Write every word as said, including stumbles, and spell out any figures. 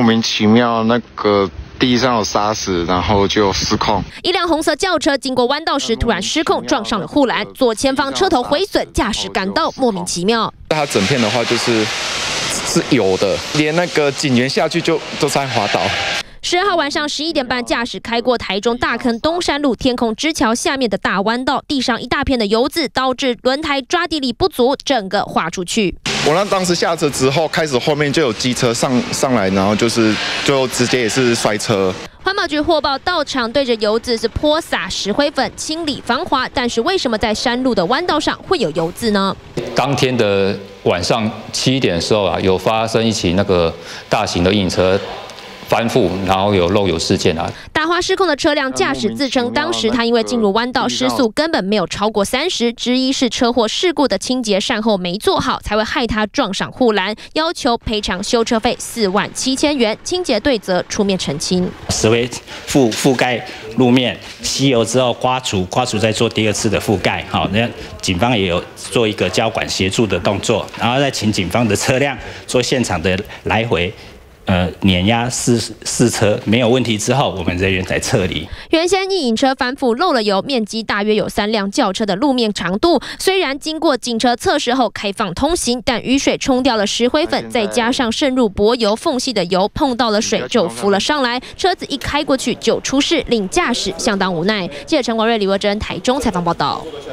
名其妙那个。 地上有沙石，然后就失控。 一辆红色轿车经过弯道时突然失控，撞上了护栏，左前方车头毁损，驾驶感到莫名其妙。 它整片的话就是是有的，连那个警员下去就都在滑倒。 十二号晚上十一点半，驾驶开过台中大坑东山路天空支桥下面的大弯道，地上一大片的油渍，导致轮胎抓地力不足，整个滑出去。 我那当时下车之后，开始后面就有机车上上来，然后就是就直接也是摔车。 环保局获报到场，对着油渍是泼洒石灰粉清理防滑，但是为什么在山路的弯道上会有油渍呢？ 当天的晚上七点的时候啊，有发生一起那个大型的运车 翻覆，然后有漏油事件啊。 打滑失控的车辆驾驶自称，当时他因为进入弯道失速，根本没有超过三十，质疑是车祸事故的清洁善后没做好，才会害他撞上护栏，要求赔偿修车费四万七千元。清洁队则出面澄清， 石灰覆覆盖路面，吸油之后刮除，刮除再做第二次的覆盖。好，那警方也有做一个交管协助的动作，然后再请警方的车辆做现场的来回。 呃，碾压试试车没有问题之后，我们人员才撤离。 原先一引车翻覆漏了油，面积大约有三辆轿车的路面长度。虽然经过警车测试后开放通行，但雨水冲掉了石灰粉，再加上渗入柏油缝隙的油碰到了水就浮了上来，车子一开过去就出事，令驾驶相当无奈。记者陈广瑞、李维珍台中采访报道。